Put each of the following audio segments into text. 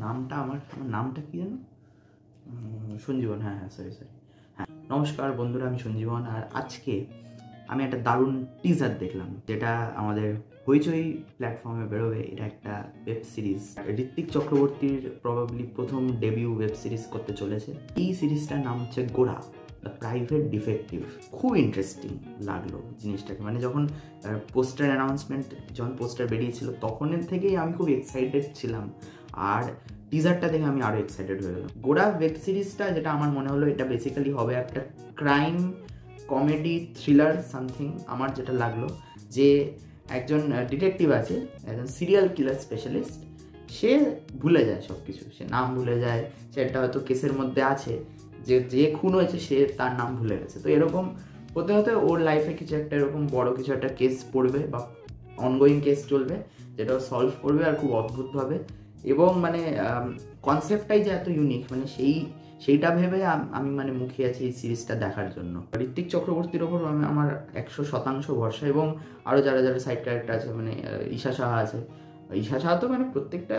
নামটা আমার নামটা কি জানো? সঞ্জীবন। হ্যাঁ, সরি। হ্যাঁ, নমস্কার বন্ধুরা, আমি সঞ্জীবন। আর আজকে আমি একটা দারুণ টিজার দেখলাম, যেটা আমাদের হইচই প্ল্যাটফর্মে বেরোবে। এটা একটা ওয়েব সিরিজ। ঋত্বিক চক্রবর্তীর প্রবাবলি প্রথম ডেবিউ ওয়েব সিরিজ করতে চলেছে। এই সিরিজটার নাম হচ্ছে গোরা, দ্য প্রাইভেট ডিফেক্টিভ। খুব ইন্টারেস্টিং লাগলো জিনিসটাকে, মানে যখন পোস্টার অ্যানাউন্সমেন্ট, যখন পোস্টার বেরিয়েছিল তখনের থেকেই আমি খুব এক্সাইটেড ছিলাম। আর টিজারটা দেখে আমি আরও এক্সাইটেড হয়ে গেলাম। গোরা ওয়েব সিরিজটা, যেটা আমার মনে হলো, এটা বেসিক্যালি হবে একটা ক্রাইম কমেডি থ্রিলার সামথিং। আমার যেটা লাগলো যে একজন ডিটেকটিভ আছে, একজন সিরিয়াল কিলার স্পেশালিস্ট। সে ভুলে যায় সব কিছু, সে নাম ভুলে যায়, সেটা হয়তো কেসের মধ্যে আছে, যে খুন হয়েছে সে তার নাম ভুলে গেছে। তো এরকম হতে হতে ওর লাইফে কিছু একটা এরকম বড় কিছু একটা কেস পড়বে বা অনগোয়িং কেস চলবে, যেটা সলভ করবে আর খুব অদ্ভুতভাবে। এবং মানে কনসেপ্টটাই যে এত ইউনিক, মানে সেইটা ভেবে আমি মানে মুখিয়ে আছি এই সিরিজটা দেখার জন্য। ঋত্বিক চক্রবর্তীর ওপর আমার 100% ভরসা। এবং আরও যারা যারা সাইড ক্যারেক্টার আছে, মানে ঈশা সাহা আছে। ঈশা সাহা তো মানে প্রত্যেকটা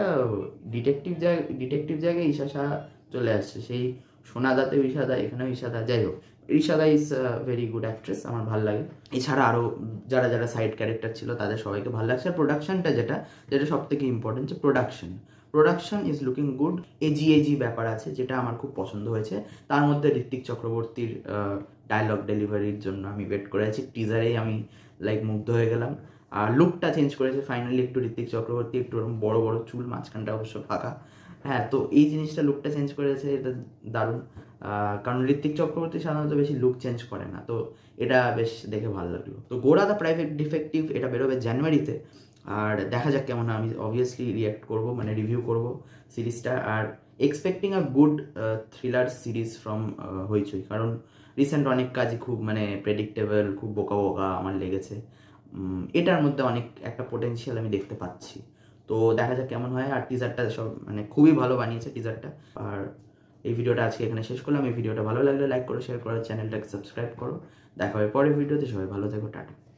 ডিটেকটিভ জায়গায় ঈশা সাহা চলে আসছে। সেই সোনাদাতেও ঈশাদা, এখানেও ঈশাদা। যাই হোক, ঈশাদা ইজ ভেরি গুড অ্যাক্ট্রেস, আমার ভালো লাগে। এছাড়া আরও যারা যারা সাইড ক্যারেক্টার ছিল তাদের সবাইকে ভালো লাগছে। আর প্রোডাকশনটা যেটা সব থেকে ইম্পর্টেন্ট, যে প্রোডাকশন ইজ লুকিং গুড। এজি ব্যাপার আছে, যেটা আমার খুব পছন্দ হয়েছে। তার মধ্যে ঋত্বিক চক্রবর্তীর ডায়লগ ডেলিভারির জন্য আমি ওয়েট করে আছি। টিজারেই আমি মুগ্ধ হয়ে গেলাম। আর লুকটা চেঞ্জ করেছে ফাইনালি, একটু ঋত্বিক চক্রবর্তী, একটু ওরকম বড় বড় চুল, মাঝখানটা অবশ্য ফাঁকা। হ্যাঁ, তো এই জিনিসটা, লুকটা চেঞ্জ করেছে, এটা দারুণ। কারণ ঋত্বিক চক্রবর্তী সাধারণত বেশি লুক চেঞ্জ করে না, তো এটা বেশ দেখে ভালো লাগলো। তো গোরা দ্য প্রাইভেট ডিফেক্টিভ, এটা বেরোবে জানুয়ারিতে। আর দেখা যাক কেমন হয়। আমি অবভিয়াসলি রিঅ্যাক্ট করবো, মানে রিভিউ করবো সিরিজটা। আর expecting a good thriller series from Hoichoi, কারণ রিসেন্ট অনেক কাজই খুব মানে প্রেডিক্টেবল, খুব বোকা আমার লেগেছে। এটার মধ্যে অনেক একটা পোটেনশিয়াল আমি দেখতে পাচ্ছি। তো দেখা যাক কেমন হয়। আর টিজারটা সব মানে খুবই ভালো বানিয়েছে টিজারটা। আর এই ভিডিওটা আজকে এখানে শেষ করলাম। এই ভিডিওটা ভালো লাগলে লাইক করো, শেয়ার করো, চ্যানেলটাকে সাবস্ক্রাইব করো। দেখা হবে পরের ভিডিওতে। সবাই ভালো থেকো, টাটা।